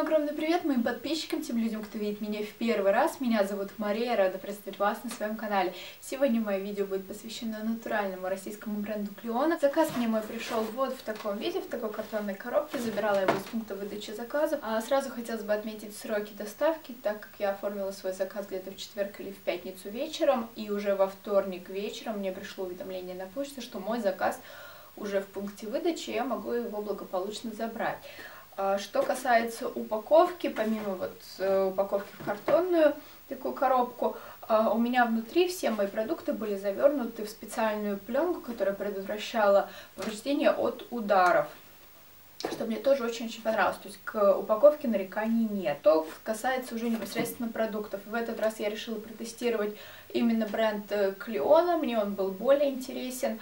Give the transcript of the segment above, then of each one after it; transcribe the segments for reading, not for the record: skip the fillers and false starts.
Всем огромный привет моим подписчикам, тем людям, кто видит меня в первый раз. Меня зовут Мария, рада приветствовать вас на своем канале. Сегодня мое видео будет посвящено натуральному российскому бренду Клеона. Заказ мне мой пришел вот в таком виде, в такой картонной коробке. Забирала его из пункта выдачи заказов. Сразу хотелось бы отметить сроки доставки, так как я оформила свой заказ где-то в четверг или в пятницу вечером. И уже во вторник вечером мне пришло уведомление на почту, что мой заказ уже в пункте выдачи, я могу его благополучно забрать. Что касается упаковки, помимо упаковки в картонную такую коробку, у меня внутри все мои продукты были завернуты в специальную пленку, которая предотвращала повреждения от ударов, что мне тоже очень-очень понравилось. То есть к упаковке нареканий нет. Что касается уже непосредственно продуктов, в этот раз я решила протестировать именно бренд Клеона, мне он был более интересен.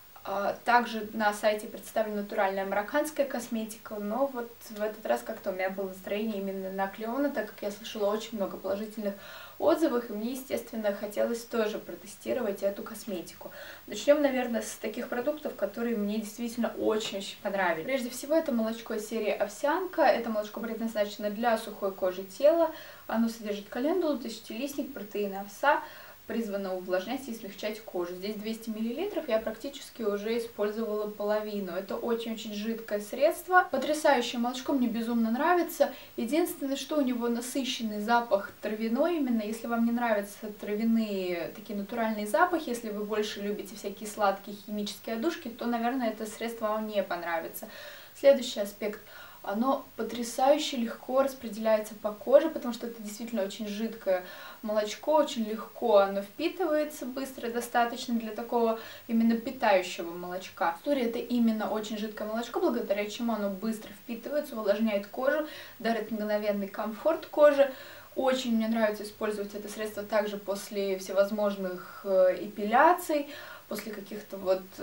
Также на сайте представлена натуральная марокканская косметика, но вот в этот раз как-то у меня было настроение именно на Клеона, так как я слышала очень много положительных отзывов, и мне, естественно, хотелось тоже протестировать эту косметику. Начнем, наверное, с таких продуктов, которые мне действительно очень-очень понравились. Прежде всего, это молочко из серии овсянка. Это молочко предназначено для сухой кожи тела. Оно содержит календулу, тысячелистник, протеины овса, призвано увлажнять и смягчать кожу. Здесь 200 мл, я практически уже использовала половину. Это очень-очень жидкое средство. Потрясающее молочко, мне безумно нравится. Единственное, что у него насыщенный запах травяной, именно если вам не нравятся травяные такие натуральные запахи, если вы больше любите всякие сладкие химические одушки, то, наверное, это средство вам не понравится. Следующий аспект. Оно потрясающе легко распределяется по коже, потому что это действительно очень жидкое молочко, очень легко оно впитывается быстро, достаточно для такого именно питающего молочка. История это именно очень жидкое молочко, благодаря чему оно быстро впитывается, увлажняет кожу, дарит мгновенный комфорт коже. Очень мне нравится использовать это средство также после всевозможных эпиляций, после каких-то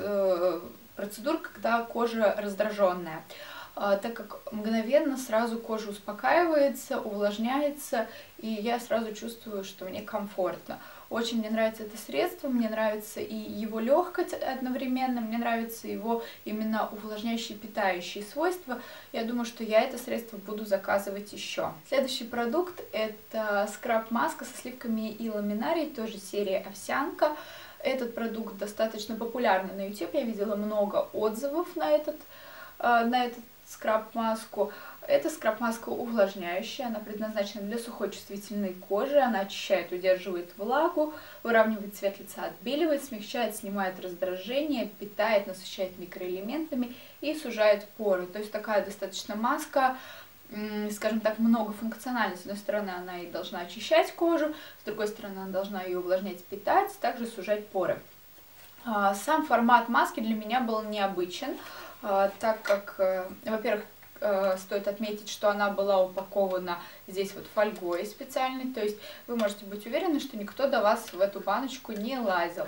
процедур, когда кожа раздраженная. Так как мгновенно сразу кожа успокаивается, увлажняется, и я сразу чувствую, что мне комфортно. Очень мне нравится это средство, мне нравится и его легкость одновременно, мне нравится его именно увлажняющие, питающие свойства. Я думаю, что я это средство буду заказывать еще. Следующий продукт это скраб-маска со сливками и ламинарией, тоже серия овсянка. Этот продукт достаточно популярный на YouTube, я видела много отзывов на этот скраб-маску. Это скраб-маска увлажняющая, она предназначена для сухой чувствительной кожи, она очищает, удерживает влагу, выравнивает цвет лица, отбеливает, смягчает, снимает раздражение, питает, насыщает микроэлементами и сужает поры. То есть такая достаточно маска, скажем так, многофункциональна. С одной стороны, она и должна очищать кожу, с другой стороны, она должна ее увлажнять, питать, также сужать поры. Сам формат маски для меня был необычен, так как, во-первых, стоит отметить, что она была упакована здесь фольгой специальной, то есть вы можете быть уверены, что никто до вас в эту баночку не лазил.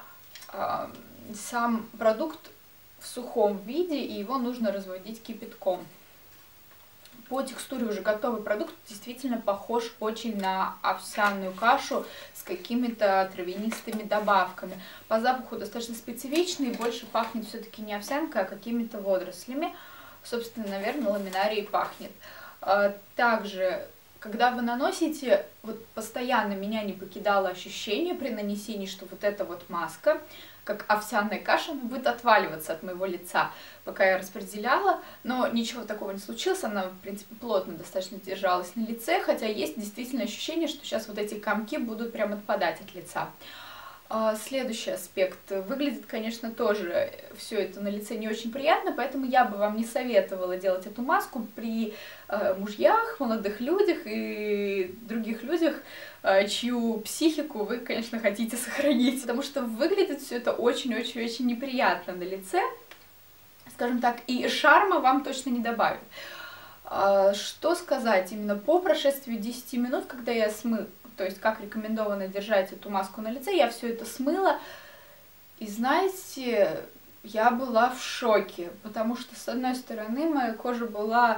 Сам продукт в сухом виде, и его нужно разводить кипятком. По текстуре уже готовый продукт действительно похож очень на овсяную кашу с какими-то травянистыми добавками. По запаху достаточно специфичный, больше пахнет все-таки не овсянкой, а какими-то водорослями. Собственно, наверное, ламинарией пахнет. Также, когда вы наносите, постоянно меня не покидало ощущение при нанесении, что эта маска, как овсяная каша, она будет отваливаться от моего лица, пока я распределяла, но ничего такого не случилось, она, в принципе, плотно достаточно держалась на лице, хотя есть действительно ощущение, что сейчас эти комки будут прям отпадать от лица. Следующий аспект. Выглядит, конечно, тоже все это на лице не очень приятно, поэтому я бы вам не советовала делать эту маску при мужьях, молодых людях и других людях, чью психику вы, конечно, хотите сохранить, потому что выглядит все это очень-очень-очень неприятно на лице, скажем так, и шарма вам точно не добавит. Что сказать именно по прошествии 10 минут, когда я смыла, то есть как рекомендовано держать эту маску на лице, я все это смыла, и знаете, я была в шоке, потому что с одной стороны моя кожа была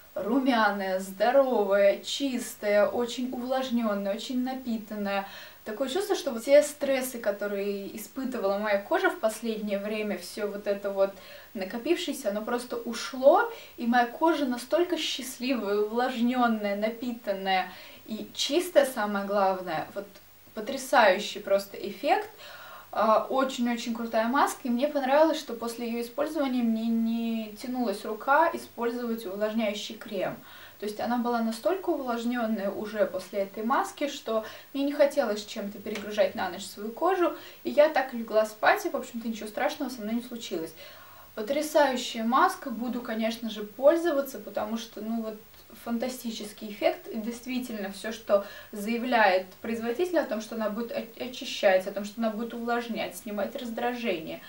румяная, здоровая, чистая, очень увлажненная, очень напитанная. Такое чувство, что вот все стрессы, которые испытывала моя кожа в последнее время, все вот это вот накопившееся, оно просто ушло, и моя кожа настолько счастливая, увлажненная, напитанная и чистая, самое главное, вот потрясающий просто эффект. Очень-очень крутая маска, и мне понравилось, что после ее использования мне не тянулась рука использовать увлажняющий крем. То есть она была настолько увлажненная уже после этой маски, что мне не хотелось чем-то перегружать на ночь свою кожу, и я так легла спать, и, в общем-то, ничего страшного со мной не случилось. Потрясающая маска, буду, конечно же, пользоваться, потому что, ну вот, фантастический эффект, и действительно все, что заявляет производитель о том, что она будет очищать, о том, что она будет увлажнять, снимать раздражение,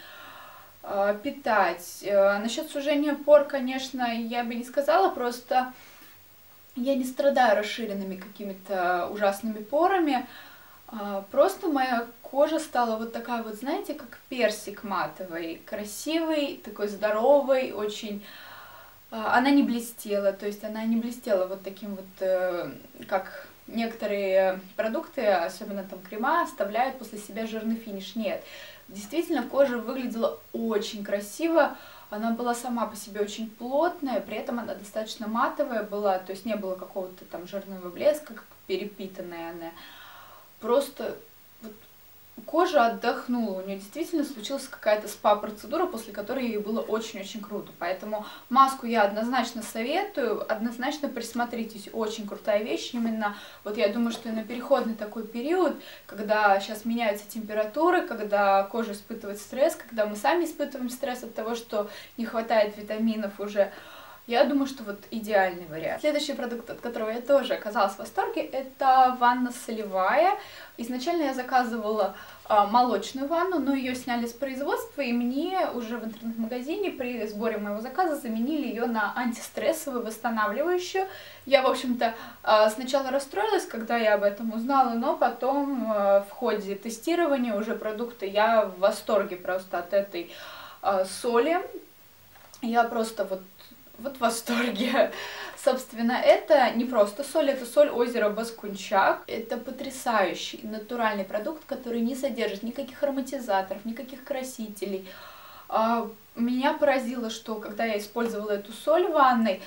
питать. Насчет сужения пор, конечно, я бы не сказала, просто я не страдаю расширенными какими-то ужасными порами, просто моя кожа стала вот такая вот, знаете, как персик матовый, красивый, такой здоровый, очень. Она не блестела, то есть она не блестела вот таким вот, как некоторые продукты, особенно там крема, оставляют после себя жирный финиш. Нет, действительно кожа выглядела очень красиво, она была сама по себе очень плотная, при этом она достаточно матовая была, то есть не было какого-то там жирного блеска, как перепитанная она. Просто вот кожа отдохнула, у нее действительно случилась какая-то спа-процедура, после которой ей было очень-очень круто. Поэтому маску я однозначно советую, однозначно присмотритесь, очень крутая вещь. Именно, вот я думаю, что на переходный такой период, когда сейчас меняются температуры, когда кожа испытывает стресс, когда мы сами испытываем стресс от того, что не хватает витаминов уже, я думаю, что вот идеальный вариант. Следующий продукт, от которого я тоже оказалась в восторге, это ванна солевая. Изначально я заказывала молочную ванну, но ее сняли с производства, и мне уже в интернет-магазине при сборе моего заказа заменили ее на антистрессовую, восстанавливающую. Я, в общем-то, сначала расстроилась, когда я об этом узнала, но потом в ходе тестирования уже продукта я в восторге просто от этой соли. Я просто вот в восторге. Собственно, это не просто соль, это соль озера Баскунчак. Это потрясающий натуральный продукт, который не содержит никаких ароматизаторов, никаких красителей. Меня поразило, что когда я использовала эту соль в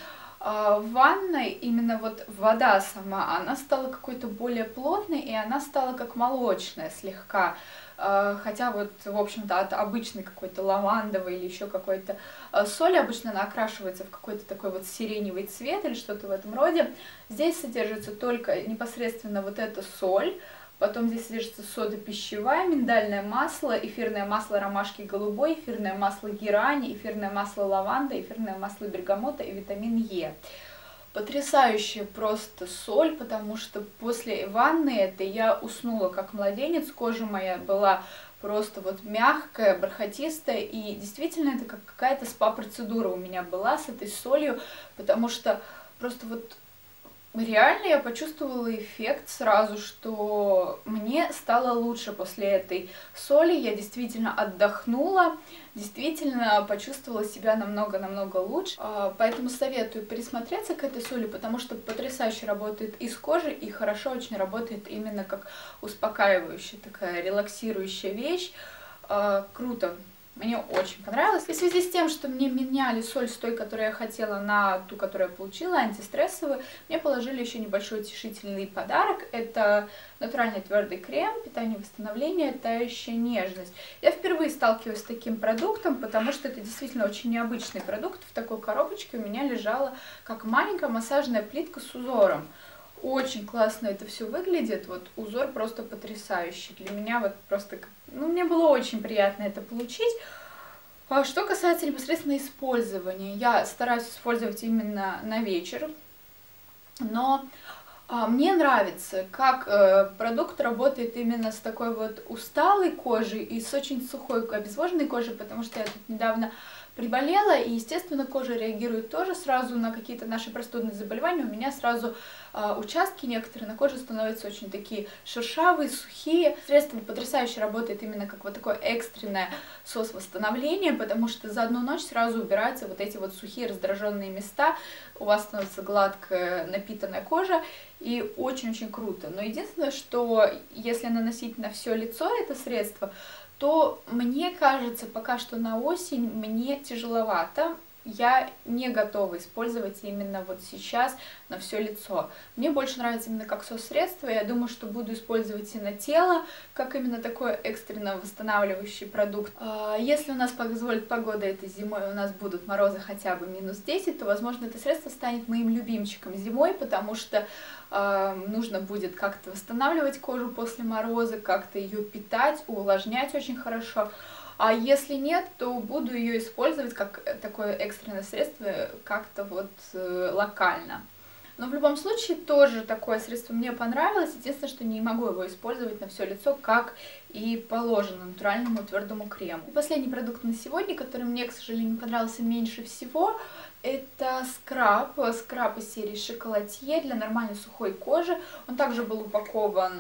ванной именно вот вода сама, она стала какой-то более плотной, и она стала как молочная слегка. Хотя вот, в общем-то, от обычной какой-то лавандовой или еще какой-то соли обычно она окрашивается в какой-то такой вот сиреневый цвет или что-то в этом роде. Здесь содержится только непосредственно вот эта соль, потом здесь содержится сода пищевая, миндальное масло, эфирное масло ромашки голубой, эфирное масло герани, эфирное масло лаванды, эфирное масло бергамота и витамин Е. Потрясающая просто соль, потому что после ванны этой я уснула как младенец, кожа моя была просто вот мягкая, бархатистая, и действительно это как какая-то спа-процедура у меня была с этой солью, потому что просто вот реально я почувствовала эффект сразу, что мне стало лучше после этой соли, я действительно отдохнула, действительно почувствовала себя намного-намного лучше, поэтому советую присмотреться к этой соли, потому что потрясающе работает и с кожей, и хорошо очень работает именно как успокаивающая, такая релаксирующая вещь, круто. Мне очень понравилось. И в связи с тем, что мне меняли соль с той, которую я хотела, на ту, которую я получила, антистрессовую, мне положили еще небольшой утешительный подарок. Это натуральный твердый крем, питание, восстановление, тающая нежность. Я впервые сталкиваюсь с таким продуктом, потому что это действительно очень необычный продукт. В такой коробочке у меня лежала как маленькая массажная плитка с узором. Очень классно это все выглядит, вот узор просто потрясающий. Для меня вот просто, ну, мне было очень приятно это получить. Что касается непосредственно использования, я стараюсь использовать именно на вечер, но мне нравится, как продукт работает именно с такой вот усталой кожей и с очень сухой, обезвоженной кожей, потому что я тут недавно приболела, и, естественно, кожа реагирует тоже сразу на какие-то наши простудные заболевания. У меня сразу участки некоторые на коже становятся очень такие шершавые, сухие. Средство потрясающе работает именно как вот такое экстренное сос-восстановление, потому что за одну ночь сразу убираются вот эти вот сухие раздраженные места, у вас становится гладкая напитанная кожа, и очень-очень круто. Но единственное, что если наносить на все лицо это средство, то мне кажется, пока что на осень мне тяжеловато. Я не готова использовать именно вот сейчас на все лицо. Мне больше нравится именно как сос-средство. Я думаю, что буду использовать и на тело, как именно такой экстренно восстанавливающий продукт. Если у нас позволит погода этой зимой, у нас будут морозы хотя бы -10, то, возможно, это средство станет моим любимчиком зимой, потому что нужно будет как-то восстанавливать кожу после мороза, как-то ее питать, увлажнять очень хорошо. А если нет, то буду ее использовать как такое экстренное средство, как-то вот локально. Но в любом случае тоже такое средство мне понравилось. Единственное, что не могу его использовать на все лицо, как и положено натуральному твердому крему. И последний продукт на сегодня, который мне, к сожалению, понравился меньше всего, это скраб. Скраб из серии Шоколатье для нормальной сухой кожи. Он также был упакован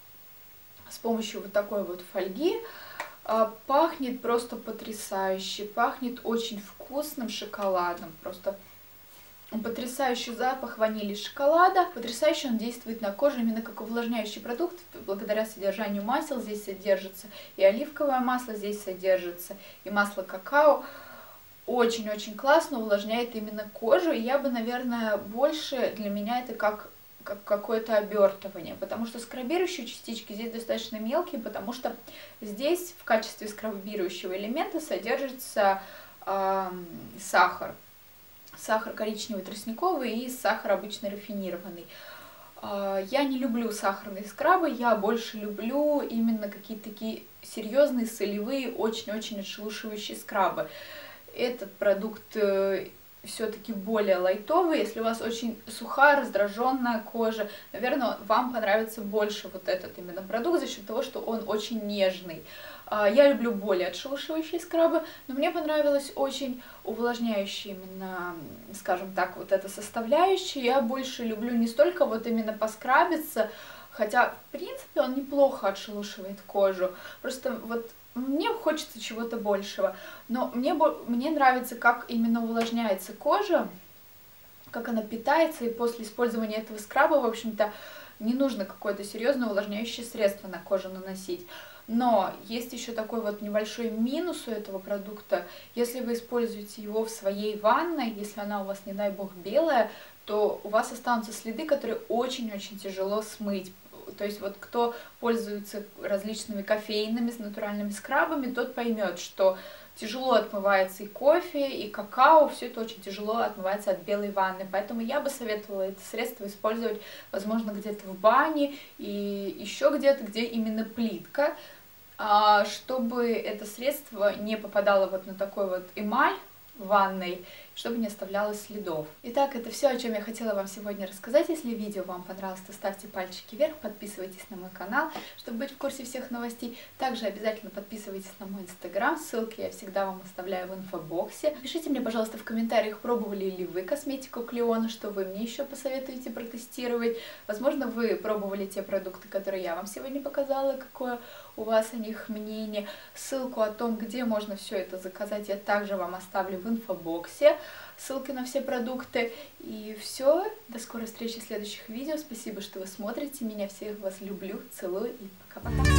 с помощью вот такой вот фольги. Пахнет просто потрясающе, пахнет очень вкусным шоколадом, просто потрясающий запах ванили шоколада, потрясающе он действует на кожу именно как увлажняющий продукт, благодаря содержанию масел здесь содержится и оливковое масло, здесь содержится и масло какао. Очень-очень классно увлажняет именно кожу, и я бы, наверное, больше для меня это как какое-то обертывание, потому что скрабирующие частички здесь достаточно мелкие, потому что здесь в качестве скрабирующего элемента содержится сахар. Сахар коричневый тростниковый и сахар обычно рафинированный. Я не люблю сахарные скрабы, я больше люблю именно какие-то такие серьезные, солевые, очень-очень отшелушивающие скрабы. Этот продукт все-таки более лайтовый. Если у вас очень сухая, раздраженная кожа, наверное, вам понравится больше вот этот именно продукт за счет того, что он очень нежный. Я люблю более отшелушивающие скрабы, но мне понравилось очень увлажняющие именно, скажем так, вот эта составляющая. Я больше люблю не столько вот именно поскрабиться, хотя, в принципе, он неплохо отшелушивает кожу. Просто вот мне хочется чего-то большего, но мне нравится, как именно увлажняется кожа, как она питается, и после использования этого скраба, в общем-то, не нужно какое-то серьезное увлажняющее средство на кожу наносить. Но есть еще такой вот небольшой минус у этого продукта. Если вы используете его в своей ванной, если она у вас, не дай бог, белая, то у вас останутся следы, которые очень-очень тяжело смыть. То есть вот кто пользуется различными кофейными, натуральными скрабами, тот поймет, что тяжело отмывается и кофе, и какао, все это очень тяжело отмывается от белой ванны. Поэтому я бы советовала это средство использовать, возможно, где-то в бане и еще где-то, где именно плитка, чтобы это средство не попадало вот на такой вот эмаль в ванной, чтобы не оставляло следов. Итак, это все, о чем я хотела вам сегодня рассказать. Если видео вам понравилось, то ставьте пальчики вверх, подписывайтесь на мой канал, чтобы быть в курсе всех новостей. Также обязательно подписывайтесь на мой инстаграм, ссылки я всегда вам оставляю в инфобоксе. Пишите мне, пожалуйста, в комментариях, пробовали ли вы косметику Клеона, что вы мне еще посоветуете протестировать. Возможно, вы пробовали те продукты, которые я вам сегодня показала, какое у вас о них мнение. Ссылку о том, где можно все это заказать, я также вам оставлю в инфобоксе. Ссылки на все продукты. И все. До скорой встречи в следующих видео. Спасибо, что вы смотрите меня. Всех вас люблю, целую и пока-пока.